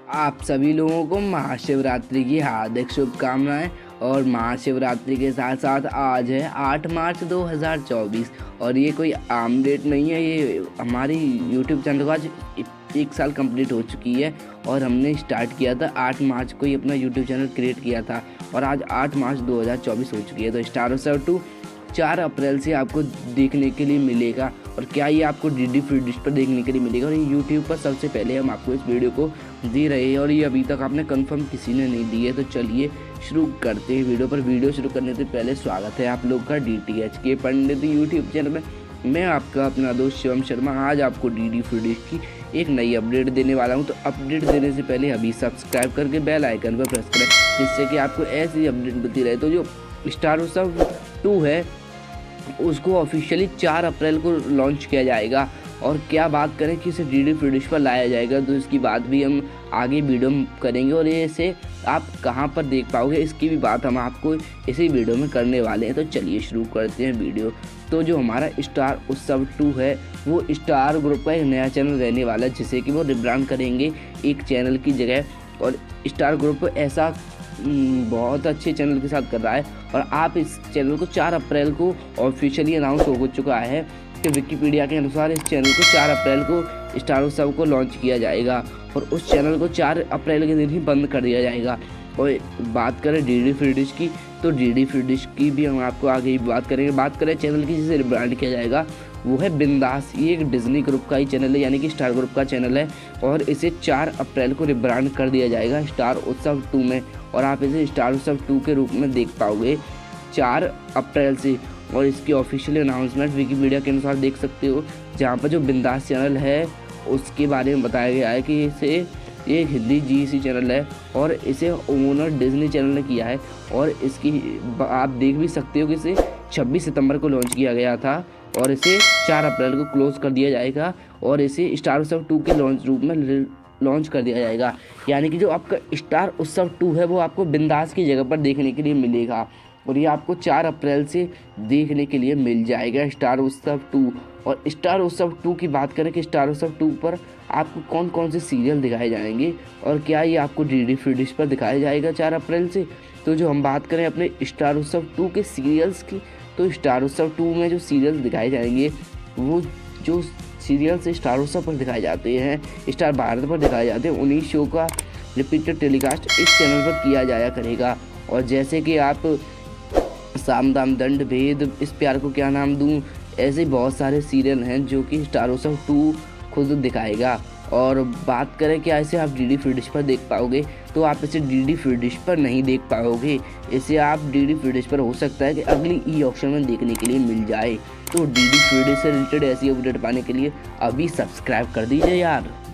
आप सभी लोगों को महाशिवरात्रि की हार्दिक शुभकामनाएं। और महाशिवरात्रि के साथ साथ आज है 8 मार्च 2024 और ये कोई आम डेट नहीं है। ये हमारी YouTube चैनल को आज 1 साल कंप्लीट हो चुकी है और हमने स्टार्ट किया था 8 मार्च को ही अपना YouTube चैनल क्रिएट किया था और आज 8 मार्च 2024 हो चुकी है। तो स्टार उत्सव 2 4 अप्रैल से आपको देखने के लिए मिलेगा। और क्या ये आपको डीडी फ्री डिश पर देखने के लिए मिलेगा और ये यूट्यूब पर सबसे पहले हम आपको इस वीडियो को दे रहे हैं और ये अभी तक आपने कंफर्म किसी ने नहीं दी है। तो चलिए शुरू करते हैं वीडियो पर। वीडियो शुरू करने से पहले स्वागत है आप लोग का DTH के पंडित यूट्यूब चैनल में। मैं आपका अपना दोस्त शिवम शर्मा आज आपको डीडी फ्री डिश की एक नई अपडेट देने वाला हूं। तो अपडेट देने से पहले अभी सब्सक्राइब करके बेल आइकन पर प्रेस करें जिससे कि आपको ऐसी अपडेट मिलती रहे। तो जो स्टार उत्सव 2 है उसको ऑफिशियली 4 अप्रैल को लॉन्च किया जाएगा। और क्या बात करें कि इसे डीडी फ्री डिश पर लाया जाएगा तो इसकी बात भी हम आगे वीडियो में करेंगे और ये इसे आप कहां पर देख पाओगे इसकी भी बात हम आपको इसी वीडियो में करने वाले हैं। तो चलिए शुरू करते हैं वीडियो। तो जो हमारा स्टार उत्सव 2 है वो स्टार ग्रुप का एक नया चैनल रहने वाला है जिसे कि वो रिब्रांड करेंगे एक चैनल की जगह। और स्टार ग्रुप ऐसा बहुत अच्छे चैनल के साथ कर रहा है और आप इस चैनल को 4 अप्रैल को ऑफिशियली अनाउंस हो चुका है कि विकिपीडिया के अनुसार इस चैनल को 4 अप्रैल को स्टार उत्सव को लॉन्च किया जाएगा और उस चैनल को 4 अप्रैल के दिन ही बंद कर दिया जाएगा। और बात करें डीडी फ्री डिश की तो डीडी फ्री डिश की भी हम आपको आगे ही बात करेंगे। बात करें चैनल की जिसे रिब्रांड किया जाएगा वो है बिंदास। ये एक डिज्नी ग्रुप का ही चैनल है यानी कि स्टार ग्रुप का चैनल है और इसे 4 अप्रैल को रिब्रांड कर दिया जाएगा स्टार उत्सव 2 में। और आप इसे स्टार उत्सव 2 के रूप में देख पाओगे 4 अप्रैल से। और इसकी ऑफिशियल अनाउंसमेंट विकिपीडिया के अनुसार देख सकते हो जहाँ पर जो बिंदास चैनल है उसके बारे में बताया गया है कि इसे ये हिंदी GEC चैनल है और इसे ओनर डिज्नी चैनल ने किया है। और इसकी आप देख भी सकते हो कि इसे 26 सितंबर को लॉन्च किया गया था और इसे 4 अप्रैल को क्लोज कर दिया जाएगा और इसे स्टार उत्सव 2 के लॉन्च रूप में लॉन्च कर दिया जाएगा। यानी कि जो आपका स्टार उत्सव 2 है वो आपको बिंदास की जगह पर देखने के लिए मिलेगा और ये आपको 4 अप्रैल से देखने के लिए मिल जाएगा स्टार उत्सव 2। और स्टार उत्सव 2 की बात करें कि स्टार उत्सव 2 पर आपको कौन कौन से सीरियल दिखाए जाएंगे और क्या ये आपको डीडी फ्री डिश पर दिखाया जाएगा 4 अप्रैल से। तो जो हम बात करें अपने स्टार उत्सव 2 के सीरियल्स की तो स्टार उत्सव 2 में जो सीरियल दिखाए जाएंगे वो जो सीरियल्स स्टार उत्सव पर दिखाए जाते हैं स्टार भारत पर दिखाए जाते हैं उन्हीं शो का रिपीटेड टेलीकास्ट इस चैनल पर किया जाया करेगा। और जैसे कि आप साम दाम दंड भेद इस प्यार को क्या नाम दूं ऐसे बहुत सारे सीरियल हैं जो कि स्टार उत्सव 2 खुद दिखाएगा। और बात करें क्या इसे आप डीडी फ्री डिश पर देख पाओगे तो आप इसे डीडी फ्री डिश पर नहीं देख पाओगे। इसे आप डीडी फ्री डिश पर हो सकता है कि अगली ई-ऑक्शन में देखने के लिए मिल जाए। तो डीडी फ्री डिश से रिलेटेड ऐसी अपडेट पाने के लिए अभी सब्सक्राइब कर दीजिए यार।